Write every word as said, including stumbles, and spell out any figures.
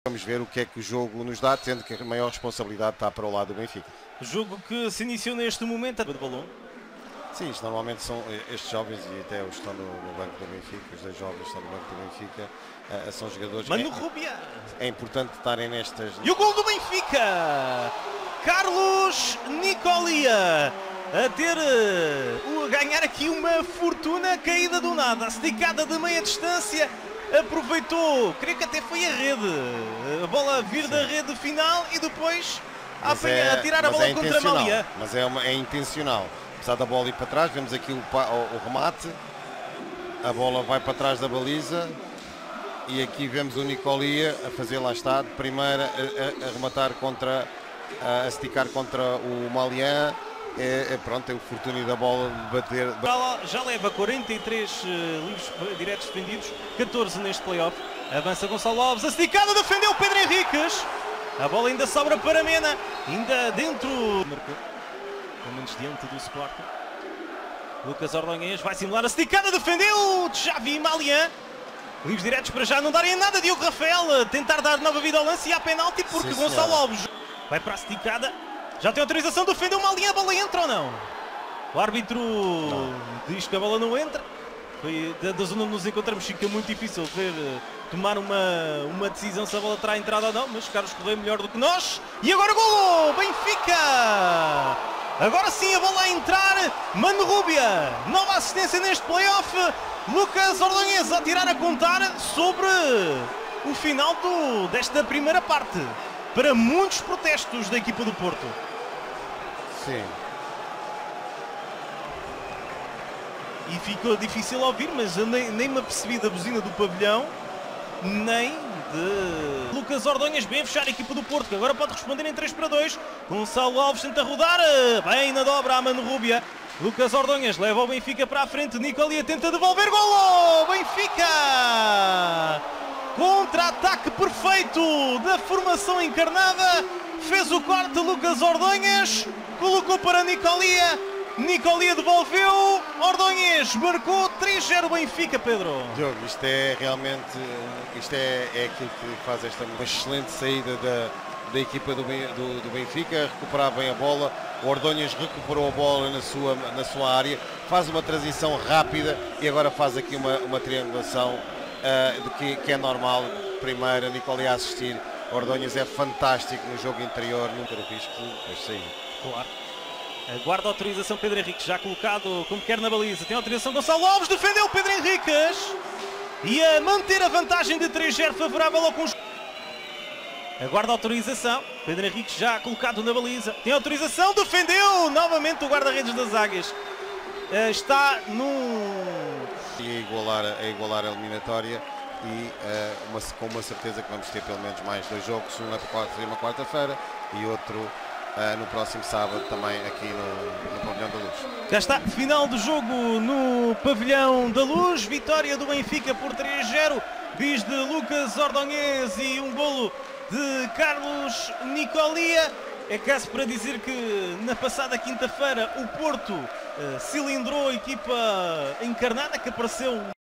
Vamos ver o que é que o jogo nos dá, tendo que a maior responsabilidade está para o lado do Benfica. Jogo que se iniciou neste momento de balão. Sim, isto normalmente são estes jovens, e até os que estão no, no banco do Benfica, os dois jovens que estão no banco do Benfica, uh, são jogadores Mano que Rúbia. É, é importante estarem nestas... E o gol do Benfica! Carlos Nicolia a ter, uh, a ganhar aqui uma fortuna caída do nada, esticada de meia distância, aproveitou, creio que até foi a rede, a bola vir Sim. da rede final e depois a, apanhar, é, a tirar a bola é contra a Malia. Mas é, uma, é intencional. Apesar da bola ir para trás, vemos aqui o, o, o remate, a bola vai para trás da baliza e aqui vemos o Nicolia a fazer, lá está, de primeira a, a, a rematar contra, a, a esticar contra o Malian. É, é, pronto, é o fortuna da bola de bater. Já leva quarenta e três uh, livros diretos defendidos, catorze neste playoff. Avança Gonçalo Alves, a esticada, defendeu Pedro Henriques. A bola ainda sobra para Mena, ainda dentro. Marcou. Pelo menos diante do Sporting. Lucas Ordonhês vai simular a esticada, defendeu Xavi Malian. Livros diretos para já não darem nada. Diogo Rafael tentar dar nova vida ao lance e há penalti porque Sim, Gonçalo Alves vai para a esticada. Já tem autorização, defendeu Malian, a bola entra ou não? O árbitro não. diz que a bola não entra. Foi da, da zona onde nos encontramos, fica muito difícil ver, tomar uma, uma decisão se a bola terá entrado ou não, mas Carlos Correia melhor do que nós. E agora golo! Benfica! Agora sim a bola a entrar, Mano Rúbia, nova assistência neste playoff, Lucas Ordonhês a tirar a contar sobre o final do, desta primeira parte, para muitos protestos da equipa do Porto. Sim. E ficou difícil ouvir, mas eu nem, nem me apercebi da buzina do pavilhão, nem de Lucas Ordonhês. Bem a fechar a equipa do Porto, que agora pode responder em três para dois. Gonçalo Alves tenta rodar, bem na dobra a Mano Rúbia. Lucas Ordonhês leva o Benfica para a frente, Nicolia tenta devolver, golo! Benfica! Contra-ataque perfeito da formação encarnada, fez o corte Lucas Ordonhês, colocou para Nicolia, Nicolia devolveu, Ordonhês marcou. Três a zero Benfica, Pedro. Diogo, isto é realmente, isto é, é aquilo que faz esta uma excelente saída da, da equipa do, do, do Benfica, recuperar bem a bola. O Ordonhas recuperou a bola na sua, na sua área, faz uma transição rápida e agora faz aqui uma, uma triangulação uh, de que, que é normal. Primeiro, a Nicolia a assistir. Ordonhas é fantástico no jogo interior, nunca o risco de sair. Claro. Aguarda a autorização Pedro Henriques, já colocado como quer na baliza. Tem autorização Gonçalo Alves, defendeu Pedro Henriques. E a manter a vantagem de três a zero favorável ao conjunto. Aguarda a autorização, Pedro Henriques já colocado na baliza. Tem autorização, defendeu novamente o guarda-redes das Águias. Está num... E a igualar, a igualar a eliminatória. E uh, uma, com uma certeza que vamos ter pelo menos mais dois jogos, um na quarta-feira, quarta e outro uh, no próximo sábado também aqui no, no Pavilhão da Luz. Já está, final do jogo no Pavilhão da Luz, vitória do Benfica por três a zero, bis de Lucas Ordonhês e um golo de Carlos Nicolia. É caso para dizer que na passada quinta-feira o Porto uh, cilindrou a equipa encarnada, que apareceu